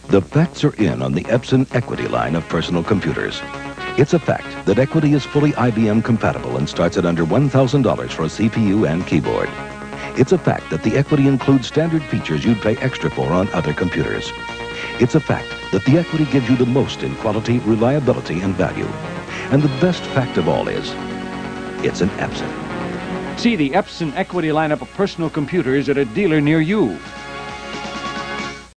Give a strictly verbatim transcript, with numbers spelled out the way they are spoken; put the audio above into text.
The facts are in on the Epson Equity line of personal computers. It's a fact that Equity is fully I B M compatible and starts at under one thousand dollars for a C P U and keyboard. It's a fact that the Equity includes standard features you'd pay extra for on other computers. It's a fact that the Equity gives you the most in quality, reliability, and value. And the best fact of all is, it's an Epson. See the Epson Equity lineup of personal computers at a dealer near you.